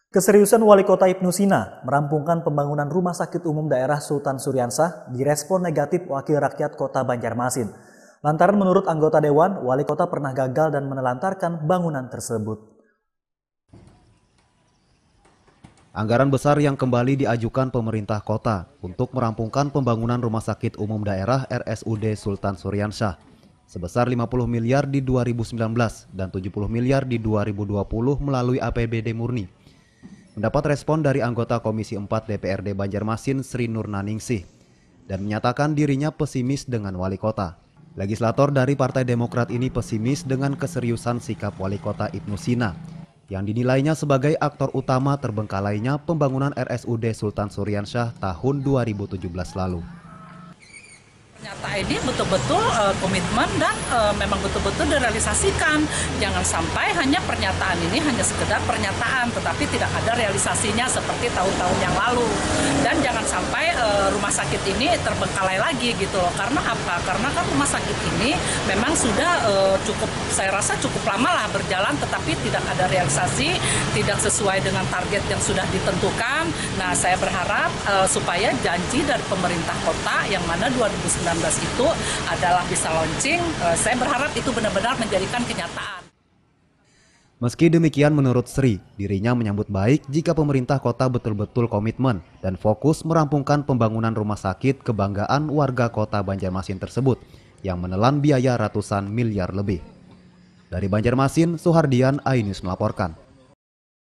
Keseriusan Wali Kota Ibnu Sina merampungkan pembangunan Rumah Sakit Umum Daerah Sultan Syuriansah direspon negatif Wakil Rakyat Kota Banjarmasin. Lantaran menurut anggota Dewan, Wali Kota pernah gagal dan menelantarkan bangunan tersebut. Anggaran besar yang kembali diajukan pemerintah kota untuk merampungkan pembangunan Rumah Sakit Umum Daerah RSUD Sultan Syuriansah sebesar 50 miliar di 2019 dan 70 miliar di 2020 melalui APBD murni. Mendapat respon dari anggota Komisi 4 DPRD Banjarmasin Sri Nurnaningsih dan menyatakan dirinya pesimis dengan wali kota. Legislator dari Partai Demokrat ini pesimis dengan keseriusan sikap wali kota Ibnu Sina yang dinilainya sebagai aktor utama terbengkalainya pembangunan RSUD Sultan Syuriansah tahun 2017 lalu. Nyata ini betul-betul komitmen dan memang betul-betul direalisasikan. Jangan sampai hanya pernyataan ini hanya sekedar pernyataan, tetapi tidak ada realisasinya seperti tahun-tahun yang lalu. Dan jangan sampai rumah sakit ini terbengkalai lagi gitu loh. Karena apa? Karena kan rumah sakit ini memang sudah saya rasa cukup lama lah berjalan, tetapi tidak ada realisasi, tidak sesuai dengan target yang sudah ditentukan. Nah, saya berharap supaya janji dari pemerintah kota yang mana 2019 itu adalah bisa launching, saya berharap itu benar-benar menjadikan kenyataan. Meski demikian menurut Sri, dirinya menyambut baik jika pemerintah kota betul-betul komitmen dan fokus merampungkan pembangunan rumah sakit kebanggaan warga kota Banjarmasin tersebut yang menelan biaya ratusan miliar lebih. Dari Banjarmasin, Suhardian, iNews melaporkan.